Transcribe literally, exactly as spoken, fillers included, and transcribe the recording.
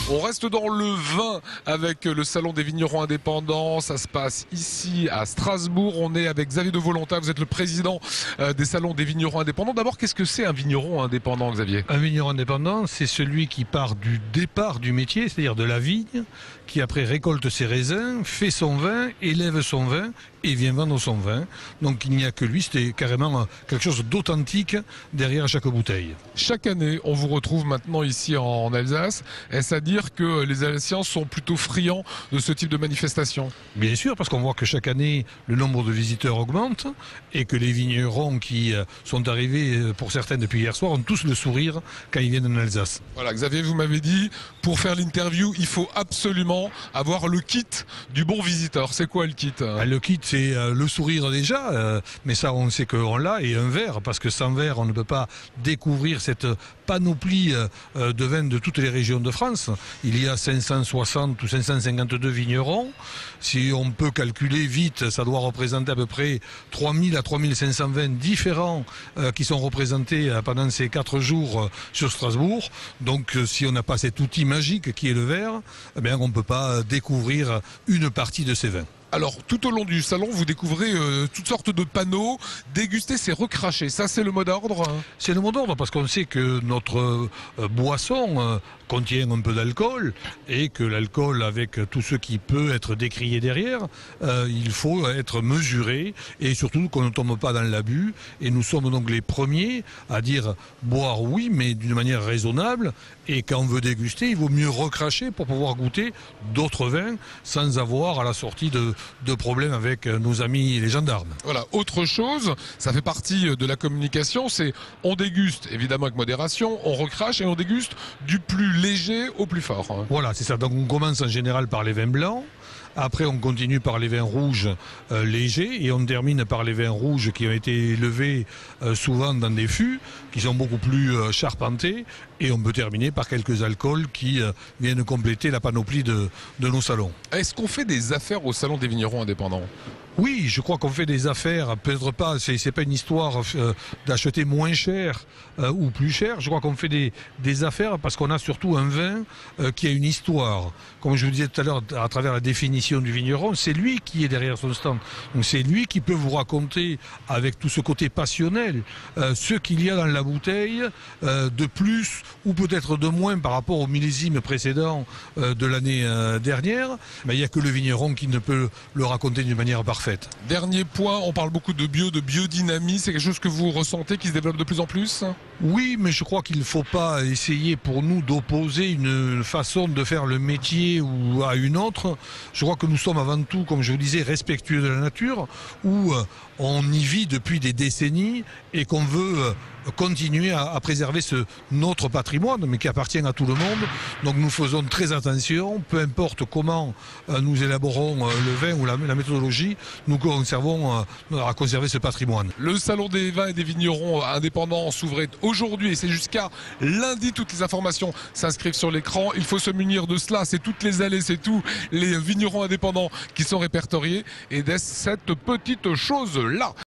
On reste dans le vin avec le Salon des vignerons indépendants. Ça se passe ici à Strasbourg. On est avec Xavier de Volontat. Vous êtes le président des Salons des vignerons indépendants. D'abord, qu'est-ce que c'est un vigneron indépendant, Xavier? Un vigneron indépendant, c'est celui qui part du départ du métier, c'est-à-dire de la vigne, qui après récolte ses raisins, fait son vin, élève son vin et vient vendre son vin. Donc il n'y a que lui, c'était carrément quelque chose d'authentique derrière chaque bouteille. Chaque année, on vous retrouve maintenant ici en Alsace. Est-ce à dire que les Alsaciens sont plutôt friands de ce type de manifestation? Bien sûr, parce qu'on voit que chaque année, le nombre de visiteurs augmente et que les vignerons qui sont arrivés, pour certains depuis hier soir, ont tous le sourire quand ils viennent en Alsace. Voilà, Xavier, vous m'avez dit, pour faire l'interview, il faut absolument avoir le kit du bon visiteur. C'est quoi le kit? Le kit, c'est le sourire déjà, mais ça on sait qu'on l'a, et un verre, parce que sans verre on ne peut pas découvrir cette panoplie de vins de toutes les régions de France. Il y a cinq cent soixante ou cinq cent cinquante-deux vignerons. Si on peut calculer vite, ça doit représenter à peu près trois mille à trois mille cinq cents vins différents qui sont représentés pendant ces quatre jours sur Strasbourg. Donc si on n'a pas cet outil magique qui est le verre, eh bien, on ne peut pas découvrir une partie de ces vins. Alors, tout au long du salon, vous découvrez euh, toutes sortes de panneaux. Déguster, c'est recracher. Ça, c'est le mot d'ordre? C'est le mot d'ordre parce qu'on sait que notre euh, boisson euh, contient un peu d'alcool et que l'alcool, avec tout ce qui peut être décrié derrière, euh, il faut être mesuré et surtout qu'on ne tombe pas dans l'abus. Et nous sommes donc les premiers à dire boire oui, mais d'une manière raisonnable. Et quand on veut déguster, il vaut mieux recracher pour pouvoir goûter d'autres vins sans avoir à la sortie de de problèmes avec nos amis les gendarmes. Voilà, autre chose, ça fait partie de la communication, c'est on déguste évidemment avec modération, on recrache et on déguste du plus léger au plus fort. Voilà, c'est ça. Donc on commence en général par les vins blancs. Après, on continue par les vins rouges euh, légers et on termine par les vins rouges qui ont été élevés euh, souvent dans des fûts qui sont beaucoup plus euh, charpentés. Et on peut terminer par quelques alcools qui euh, viennent compléter la panoplie de, de nos salons. Est-ce qu'on fait des affaires au Salon des vignerons indépendants? Oui, je crois qu'on fait des affaires, peut-être pas, c'est, c'est pas une histoire euh, d'acheter moins cher euh, ou plus cher. Je crois qu'on fait des, des affaires parce qu'on a surtout un vin euh, qui a une histoire. Comme je vous disais tout à l'heure, à travers la définition du vigneron, c'est lui qui est derrière son stand. Donc c'est lui qui peut vous raconter, avec tout ce côté passionnel, euh, ce qu'il y a dans la bouteille euh, de plus ou peut-être de moins par rapport au millésime précédent euh, de l'année euh, dernière. Mais il n'y a que le vigneron qui ne peut le raconter d'une manière parfaite. Dernier point, on parle beaucoup de bio, de biodynamie. C'est quelque chose que vous ressentez qui se développe de plus en plus? Oui, mais je crois qu'il ne faut pas essayer pour nous d'opposer une façon de faire le métier ou à une autre. Je crois que nous sommes avant tout, comme je vous disais, respectueux de la nature, où on y vit depuis des décennies et qu'on veut continuer à, à préserver ce, notre patrimoine, mais qui appartient à tout le monde. Donc nous faisons très attention, peu importe comment euh, nous élaborons euh, le vin ou la, la méthodologie, nous conservons euh, à conserver ce patrimoine. Le Salon des vins et des vignerons indépendants s'ouvrait aujourd'hui et c'est jusqu'à lundi. Toutes les informations s'inscrivent sur l'écran. Il faut se munir de cela. C'est toutes les allées, c'est tous les vignerons indépendants qui sont répertoriés. Et dès cette petite chose-là.